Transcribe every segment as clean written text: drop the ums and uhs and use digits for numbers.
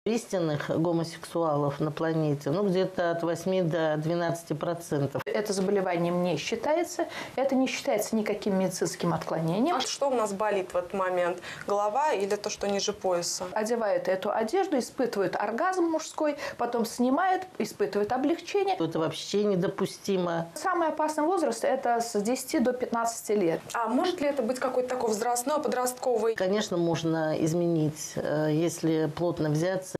Истинных гомосексуалов на планете, где-то от 8 до 12%. Это заболеванием не считается, это не считается никаким медицинским отклонением. А что у нас болит в этот момент? Голова или то, что ниже пояса? Одевает эту одежду, испытывает оргазм мужской, потом снимает, испытывает облегчение. Это вообще недопустимо. Самый опасный возраст – это с 10 до 15 лет. А может ли это быть какой-то такой возрастной, подростковый? Конечно, можно изменить, если плотно взяться.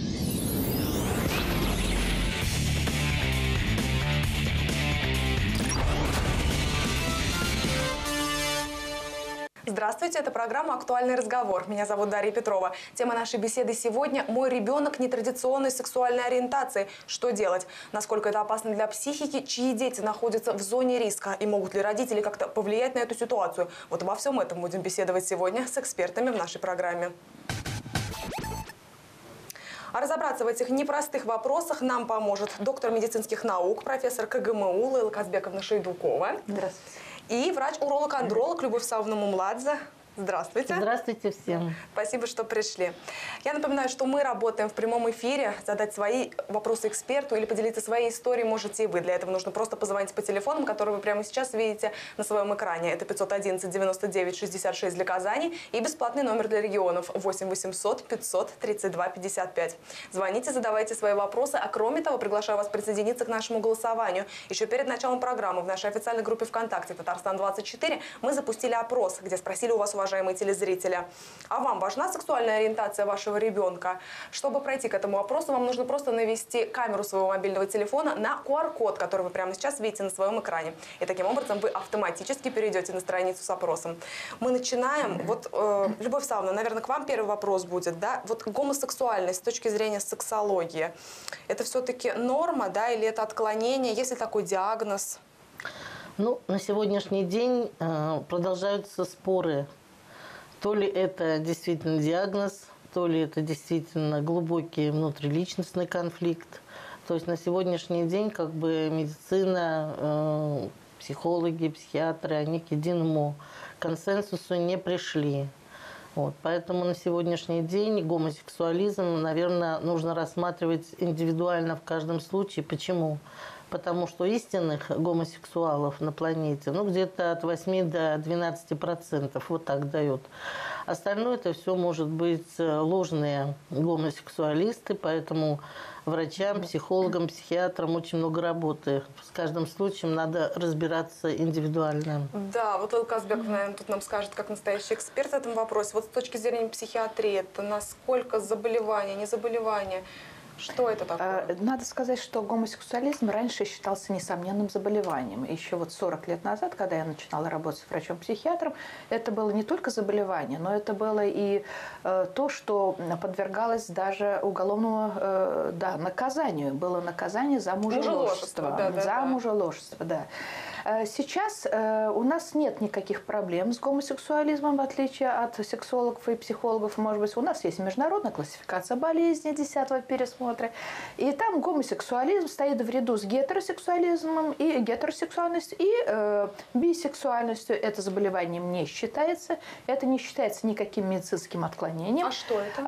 Здравствуйте, это программа «Актуальный разговор». Меня зовут Дарья Петрова. Тема нашей беседы сегодня – «Мой ребенок нетрадиционной сексуальной ориентации. Что делать? Насколько это опасно для психики? Чьи дети находятся в зоне риска? И могут ли родители как-то повлиять на эту ситуацию?» Вот обо всем этом будем беседовать сегодня с экспертами в нашей программе. А разобраться в этих непростых вопросах нам поможет доктор медицинских наук, профессор КГМУ Лейла Казбековна Шейдукова. Здравствуйте. И врач-уролог-андролог Любовь Савовна Мумладзе. Здравствуйте. Здравствуйте всем. Спасибо, что пришли. Я напоминаю, что мы работаем в прямом эфире. Задать свои вопросы эксперту или поделиться своей историей можете и вы. Для этого нужно просто позвонить по телефонам, которые вы прямо сейчас видите на своем экране. Это 511 99 66 для Казани и бесплатный номер для регионов 8 800 500 32 55. Звоните, задавайте свои вопросы. А кроме того, приглашаю вас присоединиться к нашему голосованию. Еще перед началом программы в нашей официальной группе ВКонтакте «Татарстан-24» мы запустили опрос, где спросили у вас, уважаемые телезрители, а вам важна сексуальная ориентация вашего ребенка? Чтобы пройти к этому вопросу, вам нужно просто навести камеру своего мобильного телефона на QR-код, который вы прямо сейчас видите на своем экране. И таким образом вы автоматически перейдете на страницу с опросом. Мы начинаем. Любовь Савовна, наверное, к вам первый вопрос будет. Да? Гомосексуальность с точки зрения сексологии, это все-таки норма, да, или это отклонение? Есть ли такой диагноз? На сегодняшний день продолжаются споры. То ли это действительно диагноз, то ли это действительно глубокий внутриличностный конфликт. То есть на сегодняшний день медицина, психологи, психиатры, они к единому консенсусу не пришли. Поэтому на сегодняшний день гомосексуализм, наверное, нужно рассматривать индивидуально в каждом случае. Почему? Потому что истинных гомосексуалов на планете, где-то от 8 до 12%, вот так дает. Остальное это все может быть ложные гомосексуалисты, поэтому врачам, психологам, психиатрам очень много работы. С каждым случаем надо разбираться индивидуально. Да, Лейла Казбековна, наверное, тут нам скажет, как настоящий эксперт в этом вопросе. С точки зрения психиатрии, это насколько заболевание, не заболевание? Что это такое? Надо сказать, что гомосексуализм раньше считался несомненным заболеванием. Еще 40 лет назад, когда я начинала работать с врачом-психиатром, это было не только заболевание, но это было и то, что подвергалось даже уголовному наказанию. Было наказание за мужеложество. За мужеложество, да. Сейчас у нас нет никаких проблем с гомосексуализмом, в отличие от сексологов и психологов. Может быть, у нас есть международная классификация болезней 10-го пересмотра. И там гомосексуализм стоит в ряду с гетеросексуализмом, и гетеросексуальность, и бисексуальностью. Это заболеванием не считается. Это не считается никаким медицинским отклонением. А что это?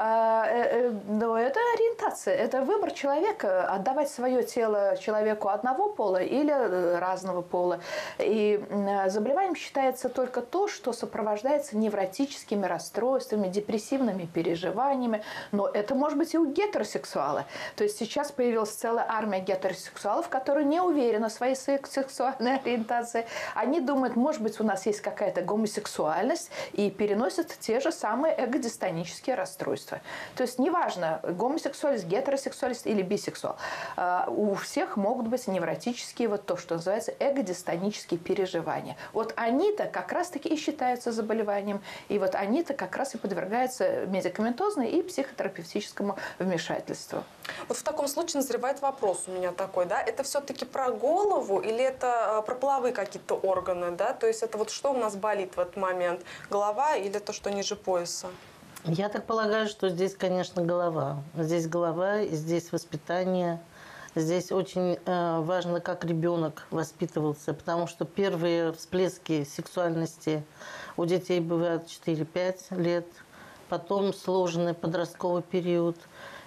Это ориентация. Это выбор человека отдавать свое тело человеку одного пола или разного пола. И заболеванием считается только то, что сопровождается невротическими расстройствами, депрессивными переживаниями. Но это может быть и у гетеросексуала. То есть сейчас появилась целая армия гетеросексуалов, которые не уверены в своей сексуальной ориентации. Они думают, может быть, у нас есть какая-то гомосексуальность, и переносят те же самые эгодистонические расстройства. То есть неважно, гомосексуалист, гетеросексуалист или бисексуал, у всех могут быть невротические, то, что называется эгодистонические переживания. Они-то как раз-таки и считаются заболеванием, и они-то как раз и подвергаются медикаментозному и психотерапевтическому вмешательству. В таком случае назревает вопрос у меня такой, да, это все-таки про голову или это про половые какие-то органы, да, то есть это что у нас болит в этот момент, голова или то, что ниже пояса? Я так полагаю, что здесь, конечно, голова. Здесь голова, здесь воспитание. Здесь очень важно, как ребенок воспитывался, потому что первые всплески сексуальности у детей бывают 4-5 лет, потом сложный подростковый период.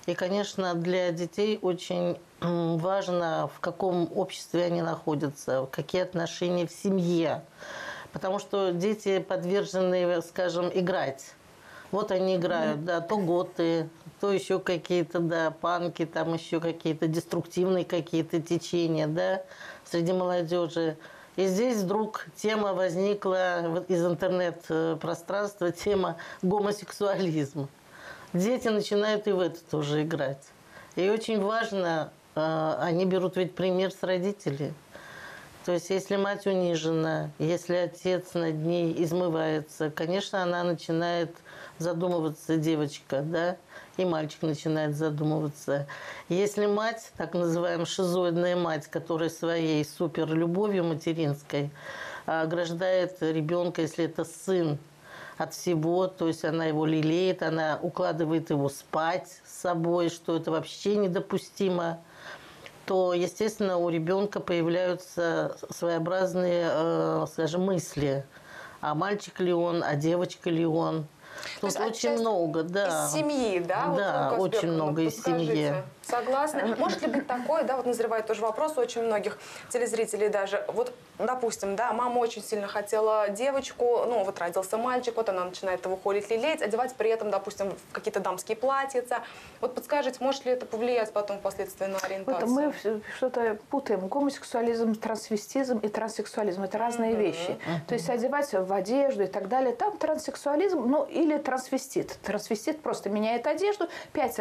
И, конечно, для детей очень важно, в каком обществе они находятся, какие отношения в семье. Потому что дети подвержены, скажем, играть. Вот они играют, да, то готы, то еще какие-то, да, панки, там еще какие-то деструктивные какие-то течения, да, среди молодежи. И здесь вдруг тема возникла из интернет-пространства, тема гомосексуализм. Дети начинают и в это тоже играть. И очень важно, они берут ведь пример с родителей. То есть, если мать унижена, если отец над ней измывается, конечно, она начинает задумываться, девочка, да, и мальчик начинает задумываться. Если мать, так называемая шизоидная мать, которая своей суперлюбовью материнской ограждает ребенка, если это сын, от всего, то есть она его лелеет, она укладывает его спать с собой, что это вообще недопустимо, то, естественно, у ребенка появляются своеобразные, скажем, мысли. А мальчик ли он, а девочка ли он? Тут очень много, да. Из семьи, да? Да, вот, очень много из семьи. Согласны? Может ли быть такое, да, вот назревает тоже вопрос у очень многих телезрителей даже. Вот, допустим, да, мама очень сильно хотела девочку, ну, вот родился мальчик, вот она начинает его холить, лелеять, одевать при этом, допустим, в какие-то дамские платьица. Вот подскажите, может ли это повлиять потом впоследствии на ориентацию? Вот мы что-то путаем. Гомосексуализм, трансвестизм и транссексуализм – это разные вещи. То есть одевать в одежду и так далее. Там транссексуализм, ну, или трансвестит. Трансвестит просто меняет одежду, 5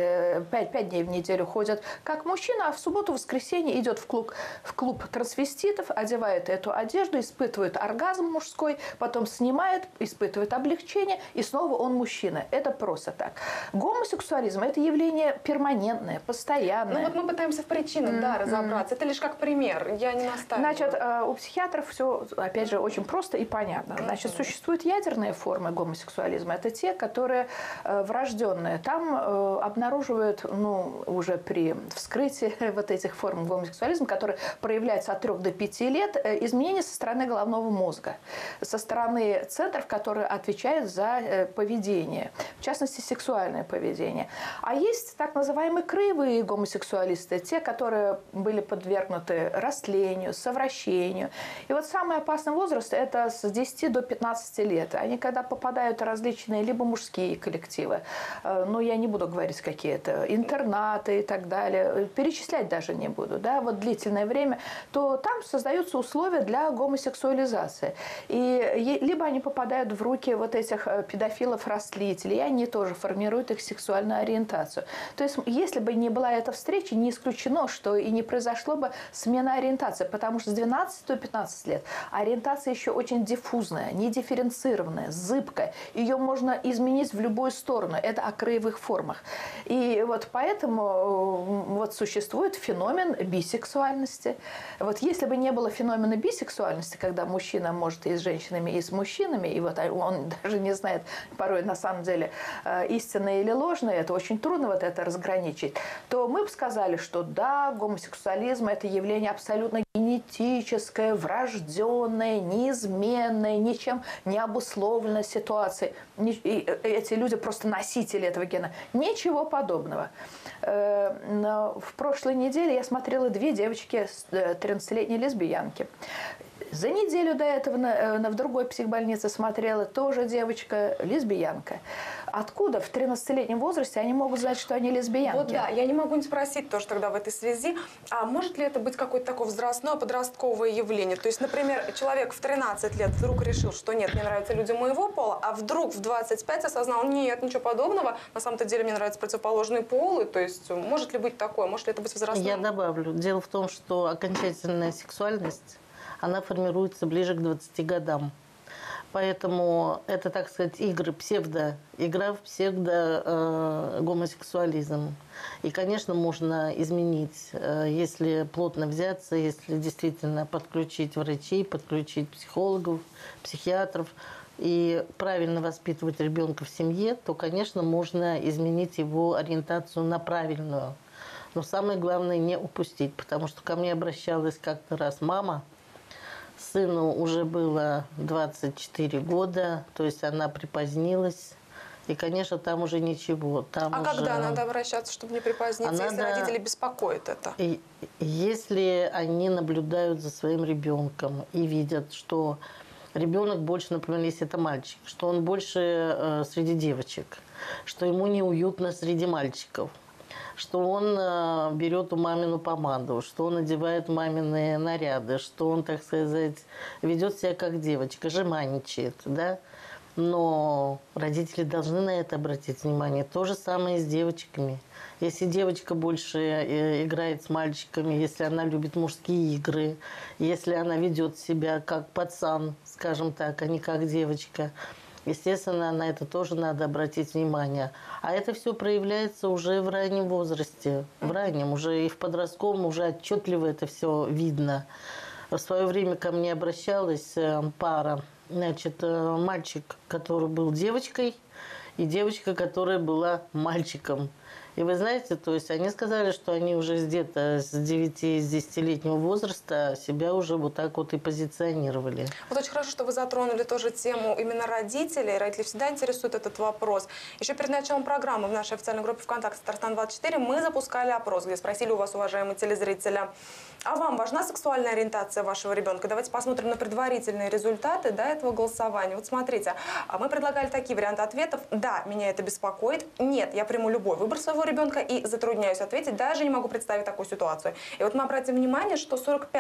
дней в неделю ходят как мужчина, а в субботу-воскресенье идет в клуб трансвеститов, одевает эту одежду, испытывает оргазм мужской, потом снимает, испытывает облегчение, и снова он мужчина. Это просто так. Гомосексуализм – это явление перманентное, постоянное. Ну вот мы пытаемся в причинах, да, разобраться. Это лишь как пример, я не настаиваю. Значит, у психиатров все, опять же, очень просто и понятно. Значит, существуют ядерные формы гомосексуализма. Это те, которые врожденные. Там обнаруживают, ну, уже при вскрытии вот этих форм гомосексуализма, которые проявляются от 3 до 5 лет, изменения со стороны головного мозга, со стороны центров, которые отвечают за поведение, в частности, сексуальное поведение. А есть так называемые краевые гомосексуалисты, те, которые были подвергнуты растлению, совращению. И вот самый опасный возраст – это с 10 до 15 лет. Они когда попадают в различные либо мужские коллективы, ну, я не буду говорить какие-то, интернаты и так далее, перечислять даже не буду, да, вот длительное время, то там создаются условия для гомосексуализации. И либо они попадают в руки вот этих педофилов-растлителей, и они тоже формируют их сексуальную ориентацию. То есть, если бы не была эта встреча, не исключено, что и не произошло бы смена ориентации, потому что с 12 до 15 лет ориентация еще очень диффузная, недифференцированная, зыбкая. Ее можно изменить в любую сторону. Это о краевых формах. И вот поэтому вот существует феномен бисексуальности. Вот если бы не было феномена бисексуальности, когда мужчина может и с женщинами, и с мужчинами, и вот он даже не знает порой на самом деле истинное или ложное, это очень трудно вот это разграничить, то мы бы сказали, что да, гомосексуализм – это явление абсолютно генетическое, врожденное, неизменное, ничем не обусловленное ситуацией. И эти люди просто носители этого гена. Ничего подобного. В прошлой неделе я смотрела 2 девочки, 13-летние лесбиянки. За неделю до этого в другой психбольнице смотрела тоже девочка, лесбиянка. Откуда в 13-летнем возрасте они могут знать, что они лесбиянки? Вот да, я не могу не спросить тоже тогда в этой связи, а может ли это быть какое-то такое возрастное, подростковое явление? То есть, например, человек в 13 лет вдруг решил, что нет, мне нравятся люди моего пола, а вдруг в 25 осознал, нет, ничего подобного, на самом-то деле мне нравятся противоположные полы, то есть может ли быть такое, может ли это быть возрастным? Я добавлю. Дело в том, что окончательная сексуальность, она формируется ближе к 20 годам. Поэтому это, так сказать, игра в псевдо-гомосексуализм. И, конечно, можно изменить, если плотно взяться, если действительно подключить врачей, подключить психологов, психиатров и правильно воспитывать ребенка в семье, то, конечно, можно изменить его ориентацию на правильную. Но самое главное не упустить, потому что ко мне обращалась как-то раз мама. Сыну уже было 24 года, то есть она припозднилась И, конечно, там уже ничего. Там А уже... когда надо обращаться, чтобы не припоздниться, если родители беспокоят это? Если они наблюдают за своим ребенком и видят, что ребенок больше, например, если это мальчик, что он больше среди девочек, что ему неуютно среди мальчиков, что он берет у мамину помаду, что он одевает мамины наряды, что он, так сказать, ведет себя как девочка, жеманничает, да? Но родители должны на это обратить внимание. То же самое и с девочками. Если девочка больше играет с мальчиками, если она любит мужские игры, если она ведет себя как пацан, скажем так, а не как девочка, естественно, на это тоже надо обратить внимание. А это все проявляется уже в раннем возрасте. В раннем, уже и в подростковом уже отчетливо это все видно. В свое время ко мне обращалась пара. Значит, мальчик, который был девочкой, и девочка, которая была мальчиком. И вы знаете, то есть они сказали, что они уже где-то с 9-10-летнего возраста себя уже вот так вот и позиционировали. Вот очень хорошо, что вы затронули тоже тему именно родителей. Родители всегда интересует этот вопрос. Еще перед началом программы в нашей официальной группе ВКонтакте «Татарстан-24» мы запускали опрос, где спросили у вас, уважаемые телезрители, а вам важна сексуальная ориентация вашего ребенка? Давайте посмотрим на предварительные результаты этого голосования. Вот смотрите, мы предлагали такие варианты ответов. Да, меня это беспокоит. Нет, я приму любой выбор своего ребенка и затрудняюсь ответить. Даже не могу представить такую ситуацию. И вот мы обратим внимание, что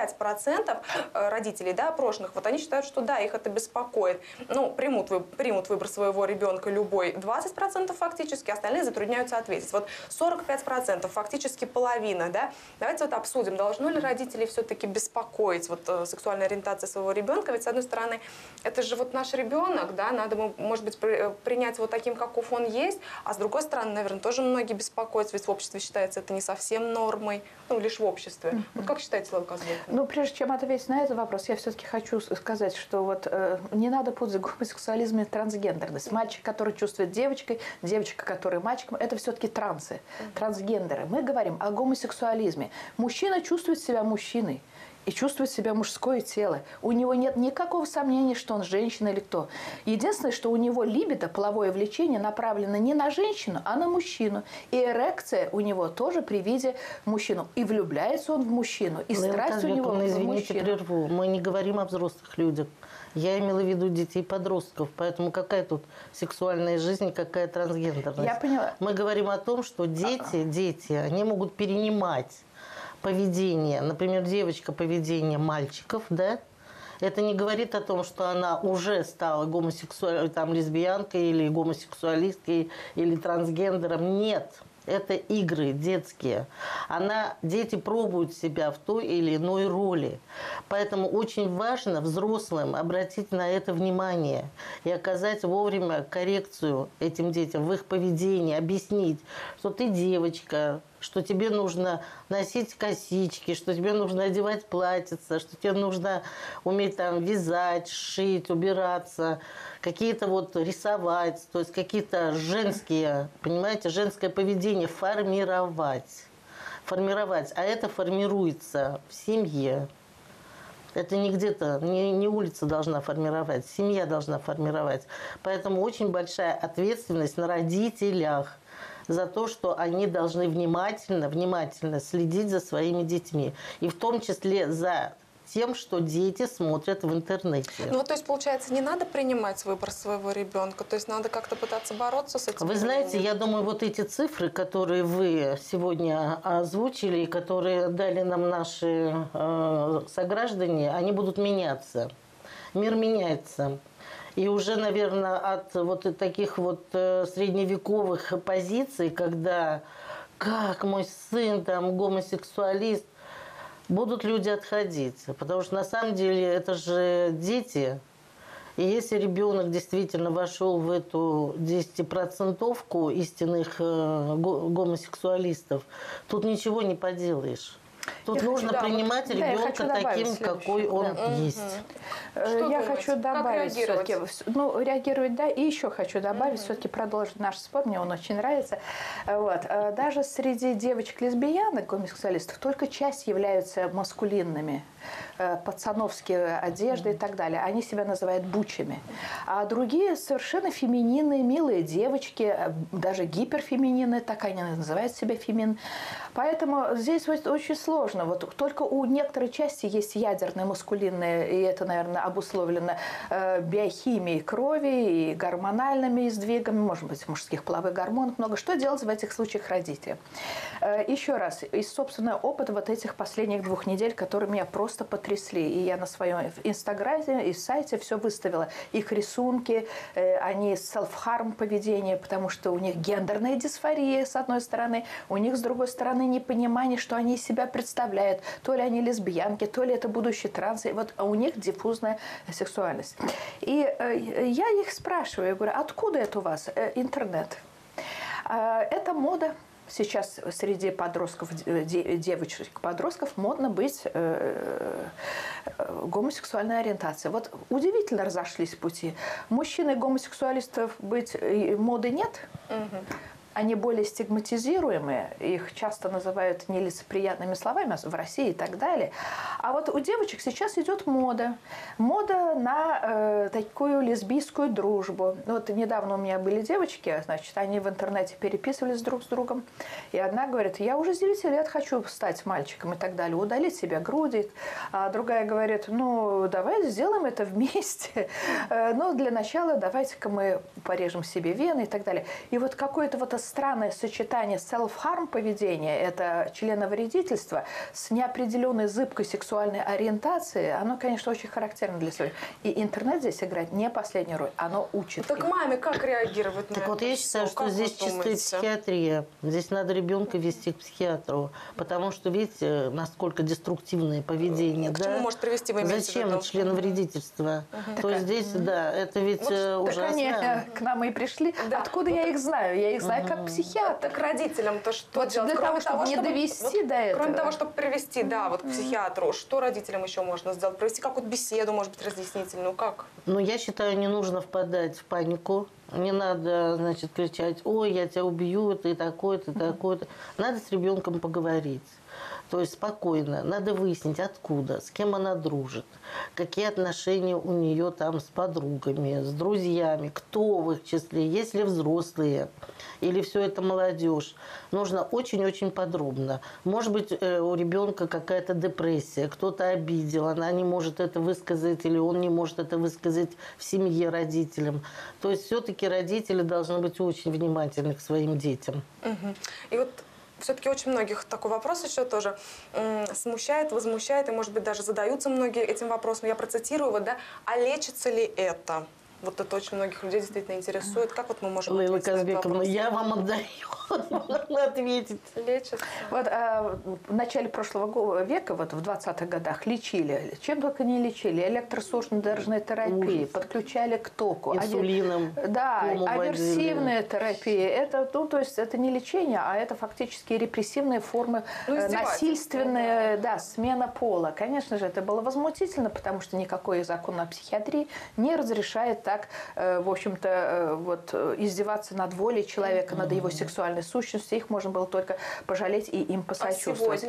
45% родителей, опрошенных, вот они считают, что да, их это беспокоит. Ну, примут выбор своего ребенка любой. 20% фактически, остальные затрудняются ответить. Вот 45%, фактически половина, да. Давайте вот обсудим, должно ли родителей все-таки беспокоить вот сексуальная ориентация своего ребенка. Ведь, с одной стороны, это же вот наш ребенок, да, надо ему, может быть, принять его таким, каков он есть, а с другой стороны, наверное, тоже многие беспокоятся, ведь в обществе считается это не совсем нормой, ну, лишь в обществе. Вот как считаете, Слава Козловна? Ну, прежде чем ответить на этот вопрос, я все-таки хочу сказать, что вот не надо путать гомосексуализм и трансгендерность. Мальчик, который чувствует девочкой, девочка, которая мальчиком, это все-таки трансы, трансгендеры. Мы говорим о гомосексуализме. Мужчина чувствует себя мужчиной и чувствует себя мужское тело. У него нет никакого сомнения, что он женщина или кто. Единственное, что у него либидо, половое влечение, направлено не на женщину, а на мужчину. И эрекция у него тоже при виде мужчину. И влюбляется он в мужчину, и страсть у него в мужчину. Извините, прерву. Мы не говорим о взрослых людях. Я имела в виду детей-подростков. Поэтому какая тут сексуальная жизнь, какая трансгендерность? Я поняла. Мы говорим о том, что дети, они могут перенимать поведение, например, девочка поведение мальчиков, да? Это не говорит о том, что она уже стала лесбиянкой или гомосексуалисткой или трансгендером. Нет. Это игры детские. Дети пробуют себя в той или иной роли. Поэтому очень важно взрослым обратить на это внимание и оказать вовремя коррекцию этим детям в их поведении, объяснить, что ты девочка, что тебе нужно носить косички, что тебе нужно одевать платьица, что тебе нужно уметь вязать, шить, убираться, какие-то рисовать, то есть какие-то женские, понимаете, женское поведение формировать. А это формируется в семье. Это не где-то, не улица должна формировать, семья должна формировать. Поэтому очень большая ответственность на родителях за то, что они должны внимательно следить за своими детьми. И в том числе за тем, что дети смотрят в интернете. Ну, то есть, получается, не надо принимать выбор своего ребенка, то есть надо как-то пытаться бороться с этим. Вы знаете, я думаю, вот эти цифры, которые вы сегодня озвучили, и которые дали нам наши сограждане, они будут меняться. Мир меняется. И уже, наверное, от таких средневековых позиций, когда как мой сын гомосексуалист, будут люди отходить. Потому что на самом деле это же дети. И если ребенок действительно вошел в эту 10% истинных гомосексуалистов, тут ничего не поделаешь. Тут нужно принимать ребенка таким, какой он есть. Я хочу добавить все-таки, реагировать, да, и еще хочу добавить, все-таки продолжить наш спор, мне он очень нравится. Вот. Даже среди девочек-лесбиянок, гомосексуалистов, только часть являются маскулинными, пацановские одежды и так далее. Они себя называют бучами. А другие совершенно фемининные, милые девочки, даже гиперфемининные, так они называют себя фемин. Поэтому здесь очень сложно. Вот только у некоторой части есть ядерные, маскулинные, и это, наверное, обусловлено биохимией крови и гормональными сдвигами, может быть, мужских половых гормонов много. Что делать в этих случаях родителям? Еще раз, из собственного опыта вот этих последних 2 недель, которые меня просто потрясли. И я на своем инстаграме и сайте все выставила. Их рисунки, они self-harm поведение, потому что у них гендерная дисфория, с одной стороны, у них, с другой стороны, непонимание, что они из себя представляют. То ли они лесбиянки, то ли это будущие трансы. Вот у них диффузная сексуальность. И я их спрашиваю, я говорю, откуда это у вас интернет? Это мода. Сейчас среди подростков, девочек-подростков модно быть гомосексуальной ориентацией. Вот удивительно разошлись пути. Мужчин и гомосексуалистов быть моды нет. Они более стигматизируемые, их часто называют нелицеприятными словами в России и так далее. А вот у девочек сейчас идет мода. Мода на такую лесбийскую дружбу. Вот недавно у меня были девочки, значит, они в интернете переписывались друг с другом. И одна говорит, я уже с 9 лет хочу стать мальчиком и так далее, удалить себе груди. А другая говорит, ну, давай сделаем это вместе. Но для начала давайте-ка мы порежем себе вены и так далее. И вот какое-то вот странное сочетание self-harm поведения, это членовредительство, с неопределенной зыбкой сексуальной ориентацией, оно, конечно, очень характерно для своих. И интернет здесь играет не последнюю роль, оно учит. Так маме как реагировать на это? Так вот я считаю, что здесь чистая психиатрия. Здесь надо ребенка вести к психиатру, потому что видите, насколько деструктивное поведение. К чему может привести, вы имеете в виду? Зачем членовредительство? То есть здесь, да, это ведь ужасно. Так они к нам и пришли. Откуда я их знаю? Я их знаю как психиатр. Так родителям-то что делать? Для того, чтобы не довести до этого. Кроме того, чтобы привести, да, вот к психиатру, что родителям еще можно сделать? Провести какую-то беседу, может быть, разъяснительную? Как? Ну, я считаю, не нужно впадать в панику. Не надо, значит, кричать, ой, я тебя убью, ты такой-то, такой-то. Надо с ребенком поговорить. То есть спокойно. Надо выяснить, откуда, с кем она дружит, какие отношения у нее там с подругами, с друзьями, кто в их числе, есть ли взрослые или все это молодежь. Нужно очень-очень подробно. Может быть, у ребенка какая-то депрессия, кто-то обидел, она не может это высказать или он не может это высказать в семье родителям. То есть все-таки родители должны быть очень внимательны к своим детям. И вот все-таки очень многих такой вопрос еще тоже смущает, возмущает, и, может быть, даже задаются многие этим вопросом. Я процитирую его, да, а лечится ли это? Вот это очень многих людей действительно интересует. Как вот мы можем Лейла ответить на этот Казбековна, вопрос? я вам отдаю. Можно ответить. Лечится. Вот в начале прошлого века, вот в 20-х годах, лечили. Чем только не лечили. Электросушно-дорожной терапии, подключали к току. Инсулином. Да, аверсивная терапия. Это, ну, то есть это не лечение, а это фактически репрессивные формы, насильственная, да, смена пола. Конечно же, это было возмутительно, потому что никакой закон о психиатрии не разрешает так, в общем-то, вот, издеваться над волей человека, над его сексуальной сущностью. Их можно было только пожалеть и им посочувствовать.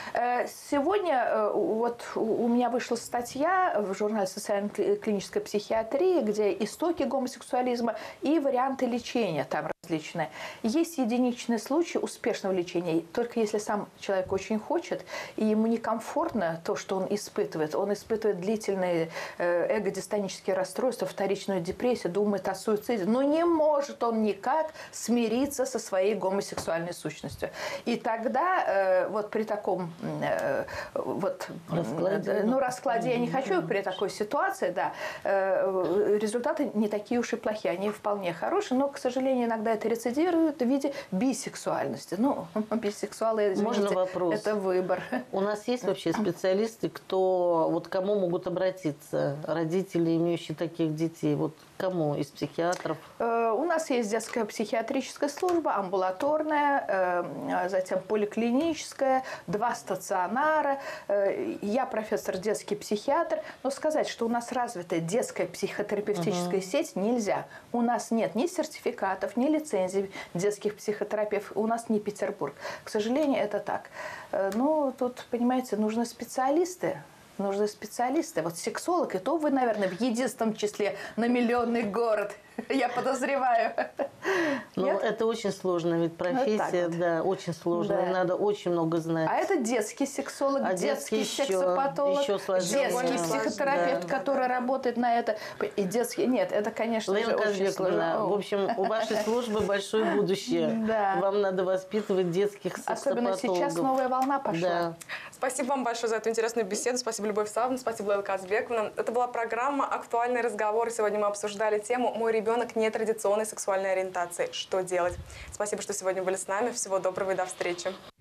Сегодня вот у меня вышла статья в журнале «Социально-клиническая психиатрия», где истоки гомосексуализма и варианты лечения там различные. Есть единичные случаи успешного лечения, только если сам человек очень хочет, и ему некомфортно то, что он испытывает длительные эго-дистонические расстройства, вторичную депрессию, думает о суициде, но не может он никак смириться со своей гомосексуальной сущностью. И тогда вот при таком вот раскладе, я не хочу при такой ситуации, да, результаты не такие уж и плохие, они вполне хорошие, но, к сожалению, иногда это рецидирует в виде бисексуальности. Ну, бисексуалы, извините, можно вопрос? Это выбор. У нас есть вообще специалисты, кто, вот кому могут обратиться родители, имеющие таких детей? вот кому из психиатров? У нас есть детская психиатрическая служба, амбулаторная, затем поликлиническая, 2 стационара. Я профессор детский психиатр. Но сказать, что у нас развитая детская психотерапевтическая сеть, нельзя. У нас нет ни сертификатов, ни лицензий детских психотерапевтов. У нас не Петербург. К сожалению, это так. Ну, тут, понимаете, нужны специалисты. Нужны специалисты. Вот сексолог, и то вы, наверное, в единственном числе на миллионный город. Я подозреваю. Ну, Нет? это очень сложно, ведь профессия, вот. да, очень сложная, Да. надо очень много знать. А это детский сексолог, А детский детский сексопатолог, еще сложнее. детский психотерапевт, Да. который работает на это. И детский... Нет, это, конечно же, Лена очень Казбековна, сложно. в общем, у вашей службы большое будущее. Да. Вам надо воспитывать детских Особенно сексопатологов. сейчас новая волна пошла. Да. Спасибо вам большое за эту интересную беседу. Спасибо, Любовь Савна. Спасибо, Лейла Казбековна. Это была программа «Актуальный разговор». Сегодня мы обсуждали тему «Мой ребенок нетрадиционной сексуальной ориентации. Что делать?». Спасибо, что сегодня были с нами. Всего доброго и до встречи.